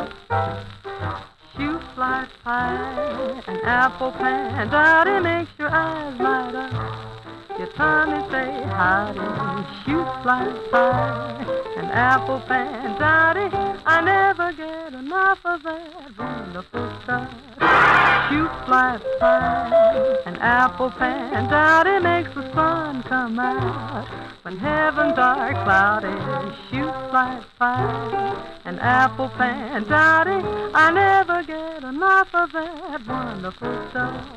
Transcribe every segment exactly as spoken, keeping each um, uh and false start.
Shoo-fly pie, an apple pan, dowdy makes your eyes light up. Your tummy say howdy. Shoo-fly pie, an apple pan, dowdy, I never get enough of that wonderful stuff. Shoo-fly pie, an apple pan, dowdy makes the sun come out when heaven's dark cloudy. Shoo-fly pie, an apple pan, dowdy, I never get enough of that wonderful stuff.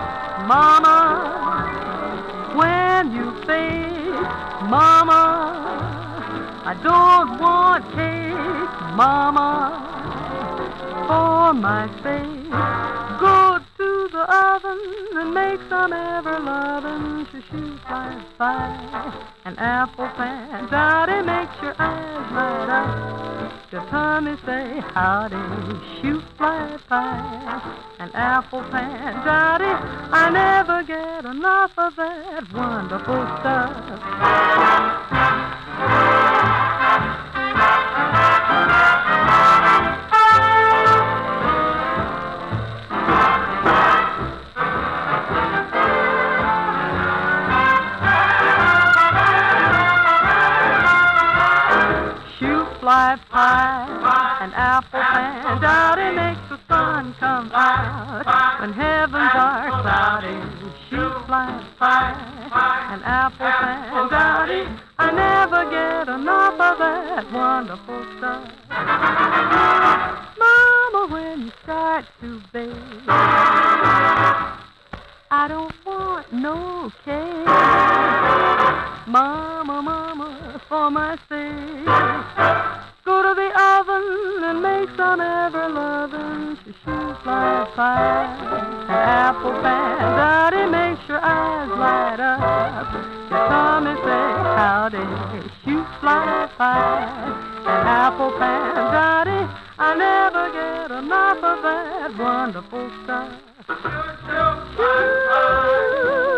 Mama, when you say, Mama, I don't want cake, Mama, for my sake, go to the oven and make some ever-loving shoo-fly pie. An apple pan, dowdy, makes your eyes light up. Your tummy say howdy. Shoo-fly pie, an apple pan, dowdy, I never get enough of that wonderful stuff. Shoo-fly pie, an apple pan, dowdy, makes the sun come out when heavens are cloudy. Shoo-fly pie, an apple pan, dowdy, I never get enough of that wonderful stuff. Mama, when you start to bake, I don't want no cake. Mama, mama, for my sake, go to the oven and make some ever-loving shoo-fly pie. An apple pan, dowdy, makes your eyes light up. Your tummy say howdy. Shoo-fly pie, an apple pan, dowdy, I never get enough of that wonderful stuff. Shoo-fly pie.